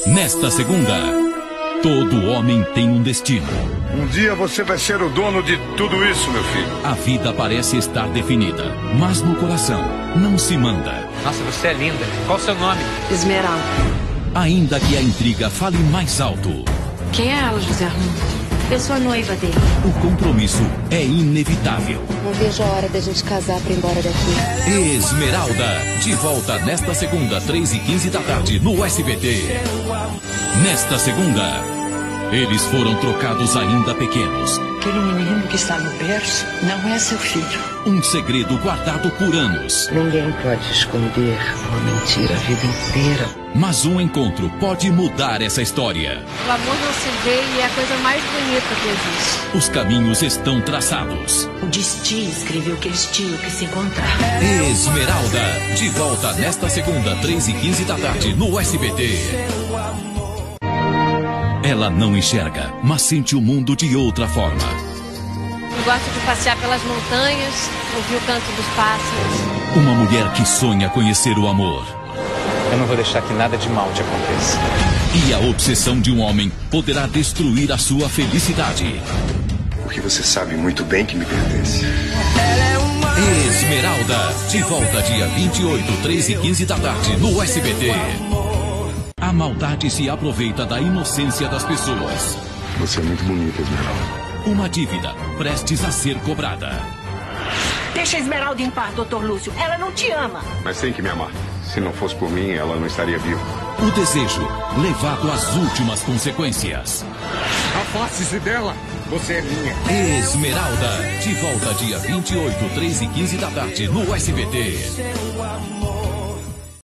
Nesta segunda, todo homem tem um destino. Um dia você vai ser o dono de tudo isso, meu filho. A vida parece estar definida, mas no coração não se manda. Nossa, você é linda. Qual o seu nome? Esmeralda. Ainda que a intriga fale mais alto. Quem é ela, José Armando? Eu sou a noiva dele. O compromisso é inevitável. Não vejo a hora da gente casar pra ir embora daqui. Esmeralda, de volta nesta segunda, 3h15 da tarde, no SBT. Nesta segunda, eles foram trocados ainda pequenos. Aquele menino que está no berço não é seu filho. Um segredo guardado por anos. Ninguém pode esconder uma mentira a vida inteira. Mas um encontro pode mudar essa história. O amor não se vê e é a coisa mais bonita que existe. Os caminhos estão traçados. O destino escreveu que eles tinham que se encontrar. Esmeralda, de volta nesta segunda, 3h15 da tarde, no SBT. Ela não enxerga, mas sente o mundo de outra forma. Eu gosto de passear pelas montanhas, ouvir o canto dos pássaros. Uma mulher que sonha conhecer o amor. Eu não vou deixar que nada de mal te aconteça. E a obsessão de um homem poderá destruir a sua felicidade. Porque você sabe muito bem que me pertence. Esmeralda, de volta dia 28, 3h15 da tarde, no SBT. A maldade se aproveita da inocência das pessoas. Você é muito bonita, Esmeralda. Uma dívida prestes a ser cobrada. Deixa a Esmeralda em paz, Dr. Lúcio. Ela não te ama. Mas tem que me amar. Se não fosse por mim, ela não estaria viva. O desejo levado às últimas consequências. Afaste-se dela. Você é minha. Esmeralda, de volta dia 28, 3h15 da tarde, no SBT.